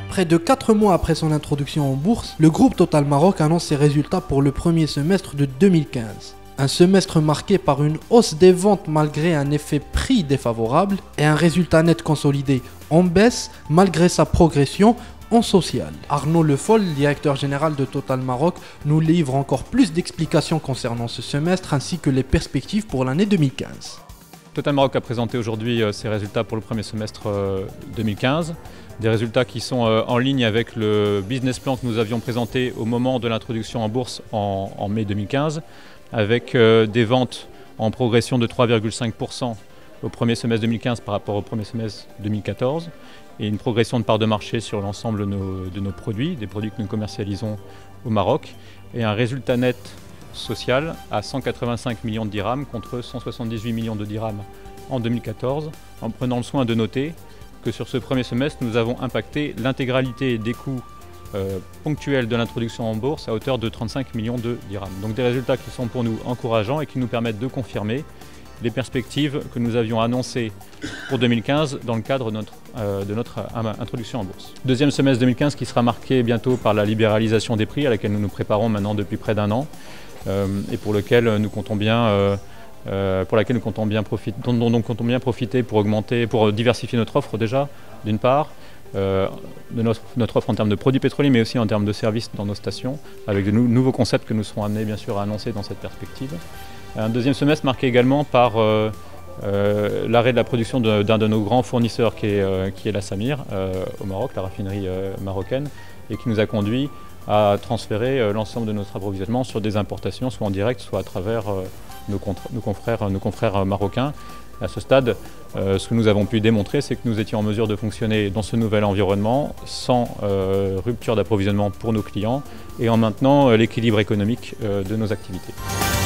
Près de 4 mois après son introduction en bourse, le groupe Total Maroc annonce ses résultats pour le premier semestre de 2015. Un semestre marqué par une hausse des ventes malgré un effet prix défavorable et un résultat net consolidé en baisse malgré sa progression en social. Arnaud Le Foll, directeur général de Total Maroc, nous livre encore plus d'explications concernant ce semestre ainsi que les perspectives pour l'année 2015. Total Maroc a présenté aujourd'hui ses résultats pour le premier semestre 2015. Des résultats qui sont en ligne avec le business plan que nous avions présenté au moment de l'introduction en bourse en mai 2015, avec des ventes en progression de 3,5% au premier semestre 2015 par rapport au premier semestre 2014 et une progression de part de marché sur l'ensemble de nos produits, des produits que nous commercialisons au Maroc, et un résultat net social à 185 millions de dirhams contre 178 millions de dirhams en 2014, en prenant le soin de noter que sur ce premier semestre, nous avons impacté l'intégralité des coûts ponctuels de l'introduction en bourse à hauteur de 35 millions de dirhams. Donc des résultats qui sont pour nous encourageants et qui nous permettent de confirmer les perspectives que nous avions annoncées pour 2015 dans le cadre de notre introduction en bourse. Deuxième semestre 2015 qui sera marqué bientôt par la libéralisation des prix à laquelle nous nous préparons maintenant depuis près d'un an et pour lequel nous comptons bien profiter pour diversifier notre offre déjà, d'une part, de notre offre en termes de produits pétroliers, mais aussi en termes de services dans nos stations, avec de nouveaux concepts que nous serons amenés bien sûr à annoncer dans cette perspective. Un deuxième semestre marqué également par l'arrêt de la production d'un de nos grands fournisseurs qui est la Samir au Maroc, la raffinerie marocaine, et qui nous a conduit à transférer l'ensemble de notre approvisionnement sur des importations, soit en direct, soit à travers nos confrères marocains. À ce stade, ce que nous avons pu démontrer, c'est que nous étions en mesure de fonctionner dans ce nouvel environnement sans rupture d'approvisionnement pour nos clients et en maintenant l'équilibre économique de nos activités.